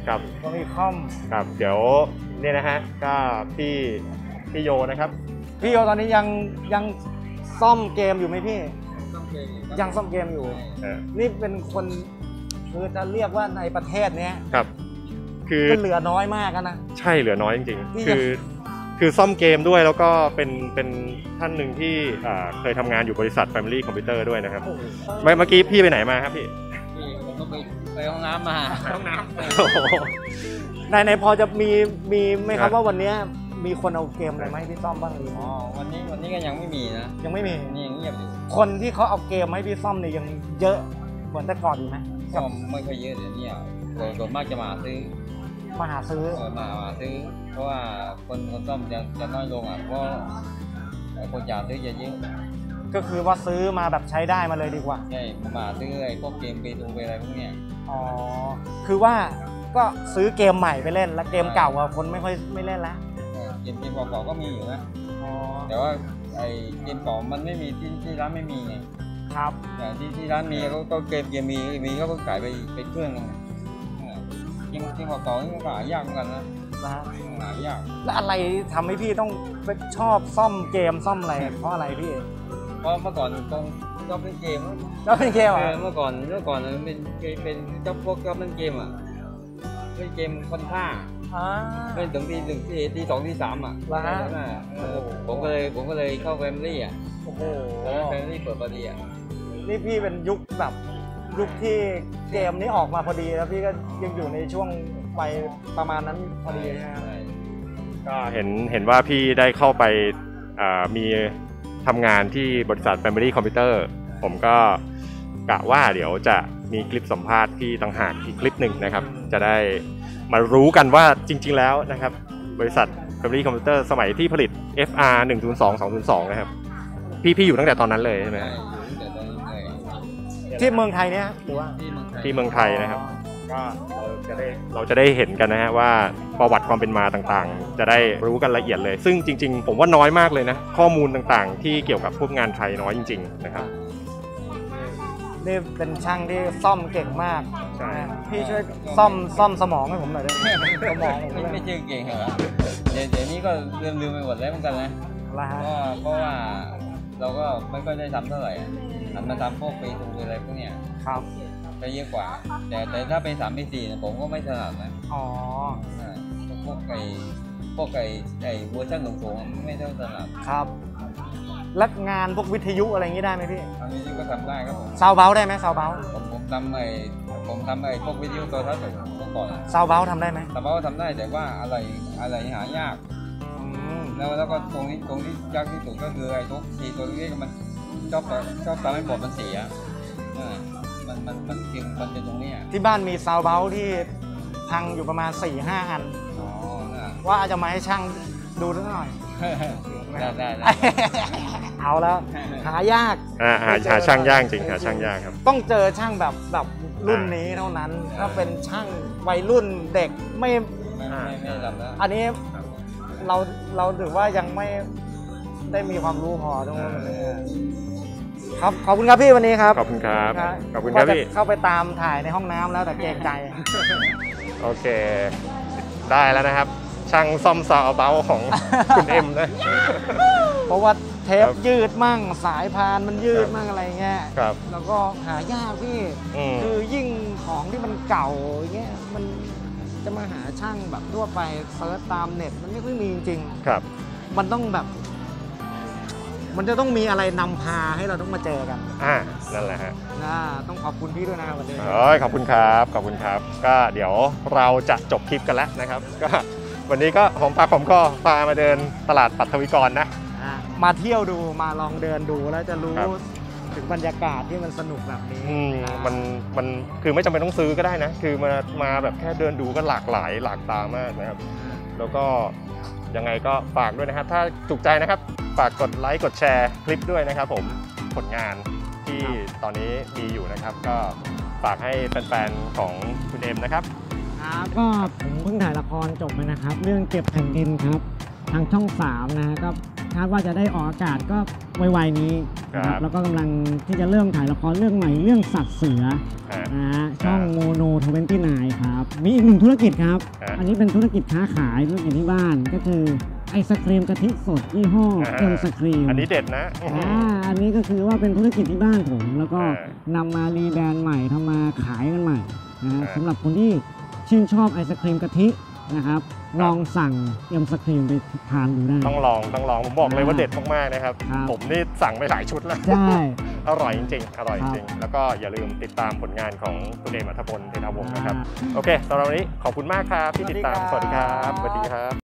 ครับก็มีคอมครับเดี๋ยวเนี่ยนะฮะก็พี่พี่โยนะครับพี่โยตอนนี้ยังยังซ่อมเกมอยู่ไหมพี่ยังซ่อมเกมอยู่เออนี่เป็นคนคือจะเรียกว่าในประเทศเนี้ยครับคือก็เหลือน้อยมากนะใช่เหลือน้อยจริงพี่ๆ คือคือซ่อมเกมด้วยแล้วก็เป็นเป็นท่านหนึ่งที่อ่าเคยทำงานอยู่บริษัท Family Computer ด้วยนะครับโอ้โหเมื่อเมื่อกี้พี่ไปไหนมาครับพี่พี่ผมก็ไปไปห้องน้ำมาห้องน้ำในในพอจะมีมีไหมครับนะว่าวันเนี้ยมีคนเอาเกมอะไรมาให้พี่ซ่อมบ้างหรืออ๋อวันนี้วันนี้ก็ยังไม่มีนะยังไม่มีวันนี้ยังเงียบอยู่คนที่เขาเอาเกมมาให้พี่ซ่อมเนี่ยยังเยอะเหมือนแต่ก่อนอยู่ไหมก็ไม่ค่อยเยอะเดี๋ยวนี้อ่ะส่วนส่วนมากจะมาซื้อมาหาซื้อเออมามาซื้อ เพราะว่าคนคนซ่อมจะจะน้อยลงอ่ะเพราะคนอยากซื้อจะเยอะก็คือว่าซื้อมาแบบใช้ได้มาเลยดีกว่าใช่มาซื้อไอ้พวกเกมเปทูไปอะไรพวกเนี้ยอ๋อคือว่าก็ซื้อเกมใหม่ไปเล่นแล้วเกมเก่าอะคนไม่ค่อยไม่เล่นแล้วเออเกมเกมเก่าๆก็มีอยู่นะอ๋อแต่ว่าไอ้เกมเก่ามันไม่มีที่ที่ร้านไม่มีไงครับแต่ที่ที่ร้านมีก็ก็เกมเกมมีมีเขาก็ขายไปไปเครื่องนึงเออเกมเกมเก่าๆนี่มันก็หายากเหมือนกันนะนะฮะหายากแล้วอะไรทำให้พี่ต้องชอบซ่อมเกมซ่อมอะไรเพราะอะไรพี่เพราะเมื่อก่อนตรงชอบเล่นเกมชอบเล่นเกมเหรเออ่ะอเมื่อก่อนเมื่อก่อนมันเป็นเป็นเจ้าพวกชอบเล่นเกมอ่ะเล่นเกมค่อนข้างอ่าเล่นถึงทีหนึ่งทีทีสองทีสามอ่ะเหรอฮะนั่นน่ะเออผมก็เลยผมก็เลยเข้าแฟมิลี่อ่ะโอ้โหแฟมิลี่เปิดพอดีอ่ะนี่พี่เป็นยุคแบบยุคที่เกมนี้ออกมาพอดีแล้วพี่ก็ยังอยู่ในช่วงวัยประมาณนั้นพอดีใช่ไหมครับก็เห็นเห็นว่าพี่ได้เข้าไปอ่ามีทำงานที่บริษัท Family Computer ผมก็กะว่าเดี๋ยวจะมีคลิปสัมภาษณ์ที่ต่างหากอีกคลิปหนึ่งนะครับ จะได้มารู้กันว่าจริง ๆ แล้วนะครับ บริษัท Family Computer สมัยที่ผลิต เอฟ อาร์ หนึ่งศูนย์สอง สองศูนย์สอง นะครับ พี่พี่อยู่ตั้งแต่ตอนนั้นเลยใช่ไหมใช่อยู่ตั้งแต่ตอนนั้นเลยที่เมืองไทยเนี่ยหรือว่าที่เมืองไทยที่เมืองไทยนะครับ ก็เราจะได้เราจะได้เห็นกันนะฮะว่าประวัติความเป็นมาต่างๆ จะได้รู้กันละเอียดเลย ซึ่งจริงๆ ผมว่าน้อยมากเลยนะ ข้อมูลต่างๆ ที่เกี่ยวกับพวกงานไทยน้อยจริงๆนะครับนี่เป็นช่างที่ซ่อมเก่งมากใช่นะพี่ช่วยซ่อมซ่อมสมองให้ผมหน่อยได้ไหมสมองผมไม่เลยไม่ชื่อเก่งเหรอเดี๋ยวเดี๋ยวนี้ก็ลืมลืมไปหมดแล้วเหมือนกันนะละเพฮะราะว่าเพราะว่าเราก็ไม่ค่อยได้ทำเท่าไหร่อะหันมาทำพวกเปทูอะไรพวกเนี้ยครับจะเยอะกว่า แต่แต่ถ้าเป็นสามเป็นสี่เนี่ยผมก็ไม่ถนัดนะอ๋ออ่าพวกไอ้พวกไอ้ไอ้เวอร์ชันสูงๆไม่เท่าถนัดครับแล้วงานพวกวิทยุอะไรอย่างนี้ได้ไหมพี่อันนี้ก็ทำได้ครับผมซาวเบลได้ไหมซาวเบลผมผมทำไอ้ผมทำไอ้พวกวิทยุโทรทัศน์แบบเมื่อก่อนอะซาวเบลทำได้ไหมแต่ว่าทำได้แต่ว่าอะไรอะไรหายากอืมแล้วแล้วก็ตรงนี้ตรงที่ยากที่สุดก็คือไอ้ทุกทีตัวเล็กๆมันชอบชอบทำให้บอร์ดมันเสียอ่ามันมันมันจึงมันเป็นตรงนี้อ่ะที่บ้านมีซาวเบลที่พังอยู่ประมาณ สี่ห้า อันอ๋อน่ะว่าจะมาให้ช่างดูสักหน่อยได้ได้ได้เอาแล้ว หายากอ่าหาหาช่างยากจริงหาช่างยากครับต้องเจอช่างแบบแบบรุ่นนี้เท่านั้น ถ้าเป็นช่างวัยรุ่นเด็กไม่ไม่ไม่ไม่ทำแล้วอันนี้เราเราถือว่ายังไม่ได้มีความรู้พอตรงนั้นครับขอบคุณครับพี่วันนี้ครับขอบคุณครับ ขอบคุณครับว่าจะพี่เข้าไปตามถ่ายในห้องน้ำแล้วแต่เกรงใจโอเค ได้แล้วนะครับ ช่างซ่อมซาวเบาของคุณเอ็มนะเพราะว่าเทปครับยืดมั่งสายพานมันยืดครับมั่งอะไรเงี้ยครับแล้วก็หายากพี่อืมคือยิ่งของที่มันเก่าอย่างเงี้ยมันจะมาหาช่างแบบทั่วไปเซิร์ชตามเน็ตมันไม่ค่อยมีจริงครับๆมันต้องแบบ มันจะต้องมีอะไรนำพาให้เราต้องมาเจอกันอ่า นั่นแหละฮะนะต้องขอบคุณพี่ด้วยนะวันนี้เอ้ยขอบคุณครับ ขอบคุณครับ ก็เดี๋ยวเราจะจบคลิปกันแล้วนะครับ ก็วันนี้ก็หอมปากหอมคอพามาเดินตลาดปัทวิกรนะอ่ะมาเที่ยวดูมาลองเดินดูแล้วจะรู้ครับถึงบรรยากาศที่มันสนุกแบบนี้อืมอ่ามันมันคือไม่จำเป็นต้องซื้อก็ได้นะ คือมามาแบบแค่เดินดูก็หลากหลายหลากตามากนะครับ แล้วก็ยังไงก็ฝากด้วยนะครับ ถ้าถูกใจนะครับฝากกดไลค์กดแชร์คลิปด้วยนะครับ ผมผลงานที่ตอนนี้มีอยู่นะครับ ก็ฝากให้แฟนๆของคุณเอ็มนะครับครับก็ผมเพิ่งถ่ายละครจบไปนะครับ เรื่องเก็บแผ่นดินครับ ทางช่องสามนะฮะก็คาดว่าจะได้ออกอากาศก็ไวๆนี้นะครับแล้วก็กำลังที่จะเริ่มถ่ายละครเรื่องใหม่เรื่องสัตว์เสือฮะนะฮะช่องโมโนทเวนตี้ไนน์ครับมีอีกหนึ่งธุรกิจครับฮะอันนี้เป็นธุรกิจค้าขายธุรกิจที่บ้านก็คือไอศครีมกะทิสดยี่ห้ออ่าเอ็มสครีมอันนี้เด็ดนะอ่าอันนี้ก็คือว่าเป็นธุรกิจที่บ้านผม แล้วก็อ่านำมารีแบรนด์ใหม่ทำมาขายกันใหม่นะฮะอ่าสำหรับคนที่ชื่นชอบไอศครีมกะทินะครับลองสั่งเอ็มสครีมไปทานดูได้ต้องลองต้องลองผมบอกเลยว่าเด็ดมากๆนะครับครับผมนี่สั่งไปหลายชุดแล้วใช่อร่อยจริงๆ อร่อยจครับริงๆ แล้วก็อย่าลืมติดตามผลงานของคุณเอมอัธพลเทถาวงศ์นะครับอ่าโอเคสำหรับวันนี้ขอบคุณมากครับที่ติดตาม สวัสดีครับ สวัสดีครับ